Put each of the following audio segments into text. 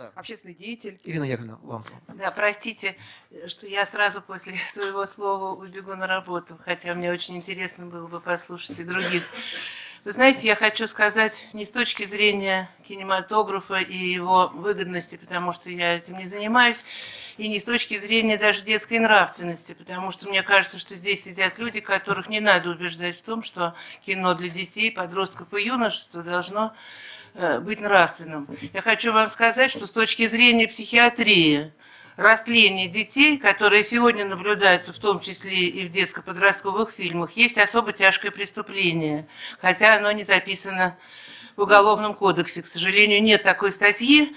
общественный деятель. Ирина Яковлевна, вам слово. Да, простите, что я сразу после своего слова убегу на работу, хотя мне очень интересно было бы послушать и других. Вы знаете, я хочу сказать не с точки зрения кинематографа и его выгодности, потому что я этим не занимаюсь, и не с точки зрения даже детской нравственности, потому что мне кажется, что здесь сидят люди, которых не надо убеждать в том, что кино для детей, подростков и юношества должно быть нравственным. Я хочу вам сказать, что с точки зрения психиатрии, растление детей, которое сегодня наблюдается в том числе и в детско-подростковых фильмах, есть особо тяжкое преступление, хотя оно не записано в Уголовном кодексе. К сожалению, нет такой статьи.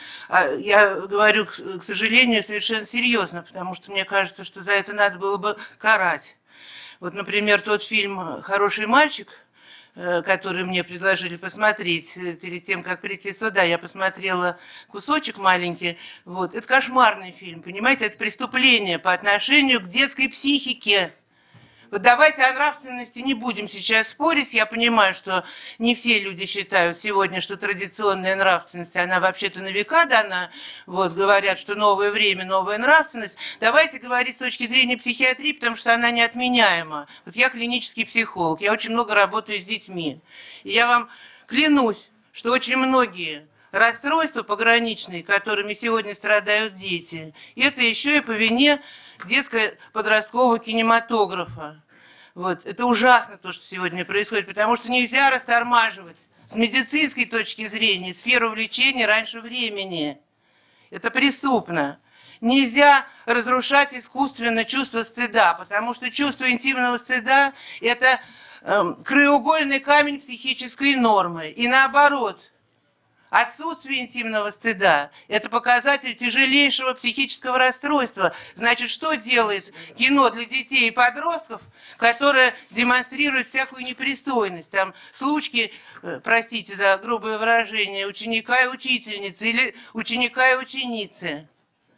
Я говорю, к сожалению, совершенно серьезно, потому что мне кажется, что за это надо было бы карать. Вот, например, тот фильм «Хороший мальчик», который мне предложили посмотреть перед тем, как прийти сюда. Я посмотрела кусочек маленький. Вот. Это кошмарный фильм, понимаете? Это преступление по отношению к детской психике. Вот давайте о нравственности не будем сейчас спорить. Я понимаю, что не все люди считают сегодня, что традиционная нравственность, она вообще-то на века дана. Вот, говорят, что новое время, новая нравственность. Давайте говорить с точки зрения психиатрии, потому что она неотменяема. Вот я клинический психолог, я очень много работаю с детьми. И я вам клянусь, что очень многие расстройства пограничные, которыми сегодня страдают дети, это еще и по вине детско-подросткового кинематографа. Вот. Это ужасно, то, что сегодня происходит, потому что нельзя растормаживать с медицинской точки зрения сферу влечения раньше времени. Это преступно. Нельзя разрушать искусственно чувство стыда, потому что чувство интимного стыда – это краеугольный камень психической нормы. И наоборот, отсутствие интимного стыда – это показатель тяжелейшего психического расстройства. Значит, что делает кино для детей и подростков, которое демонстрирует всякую непристойность? Там случки, простите за грубое выражение, ученика и учительницы или ученика и ученицы.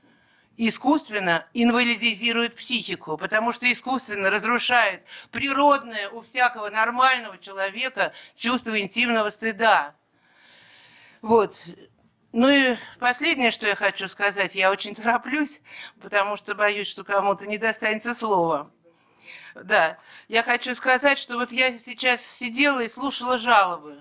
Искусственно инвалидизирует психику, потому что искусственно разрушает природное у всякого нормального человека чувство интимного стыда. Вот. Ну и последнее, что я хочу сказать, я очень тороплюсь, потому что боюсь, что кому-то не достанется слова. Да, я хочу сказать, что вот я сейчас сидела и слушала жалобы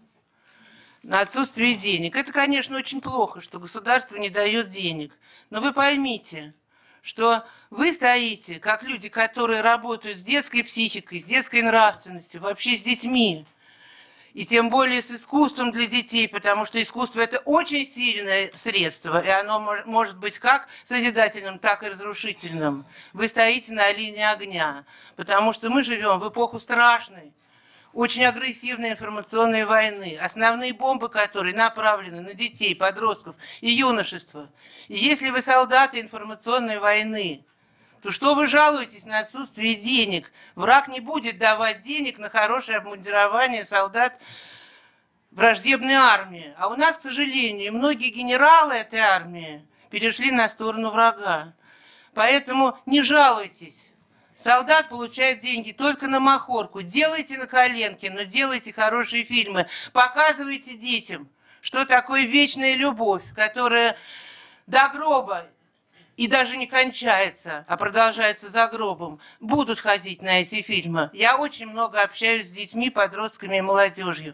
на отсутствие денег. Это, конечно, очень плохо, что государство не дает денег. Но вы поймите, что вы стоите, как люди, которые работают с детской психикой, с детской нравственностью, вообще с детьми. И тем более с искусством для детей, потому что искусство – это очень сильное средство, и оно может быть как созидательным, так и разрушительным. Вы стоите на линии огня, потому что мы живем в эпоху страшной, очень агрессивной информационной войны, основные бомбы которой направлены на детей, подростков и юношество. И если вы солдаты информационной войны, то что вы жалуетесь на отсутствие денег? Враг не будет давать денег на хорошее обмундирование солдат враждебной армии. А у нас, к сожалению, многие генералы этой армии перешли на сторону врага. Поэтому не жалуйтесь. Солдат получает деньги только на махорку. Делайте на коленке, но делайте хорошие фильмы. Показывайте детям, что такое вечная любовь, которая до гроба и даже не кончается, а продолжается за гробом, будут ходить на эти фильмы. Я очень много общаюсь с детьми, подростками и молодежью.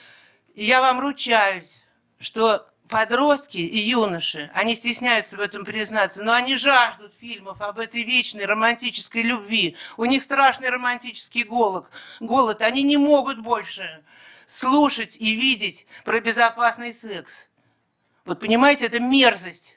И я вам ручаюсь, что подростки и юноши, они стесняются в этом признаться, но они жаждут фильмов об этой вечной романтической любви. У них страшный романтический голод. Они не могут больше слушать и видеть про безопасный секс. Вот понимаете, это мерзость.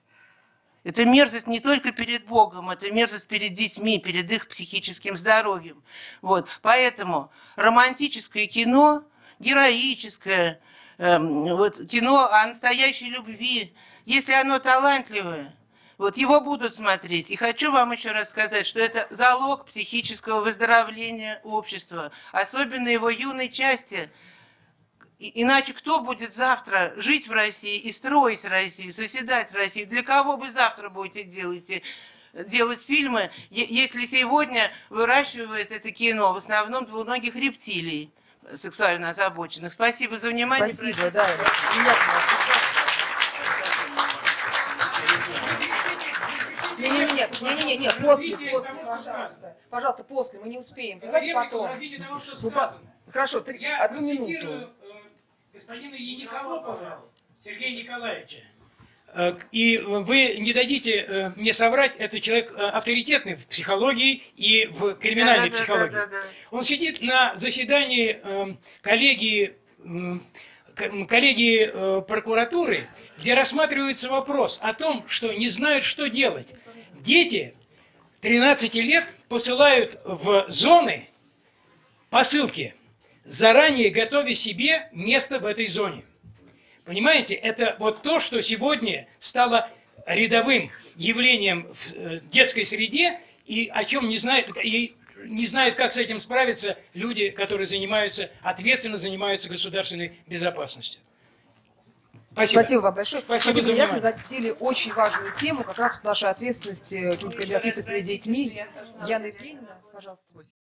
Это мерзость не только перед Богом, это мерзость перед детьми, перед их психическим здоровьем. Вот. Поэтому романтическое кино, героическое, вот, кино о настоящей любви, если оно талантливое, вот его будут смотреть. И хочу вам еще раз сказать, что это залог психического выздоровления общества, особенно его юной части. Иначе кто будет завтра жить в России и строить Россию, созидать Россию? Для кого вы завтра будете делать фильмы, если сегодня выращивает это кино в основном двуногих рептилий сексуально озабоченных? Спасибо за внимание. Спасибо, да. Нет, после, пожалуйста. Пожалуйста, после, мы не успеем. Давайте потом. Хорошо, одну минуту. Господину Яникову, Сергею Николаевичу. И вы не дадите мне соврать, это человек авторитетный в психологии и в криминальной психологии. Да. Он сидит на заседании коллегии прокуратуры, где рассматривается вопрос о том, что не знают, что делать. Дети 13 лет посылают в зоны посылки, заранее готовя себе место в этой зоне. Понимаете, это вот то, что сегодня стало рядовым явлением в детской среде, и о чем не знают, и не знают, как с этим справиться люди, которые ответственно занимаются государственной безопасностью. Спасибо. Спасибо вам большое. Спасибо за внимание. Вы задели очень важную тему, как раз нашей ответственности, ответственности перед детьми. Яна Евгеньевна, пожалуйста.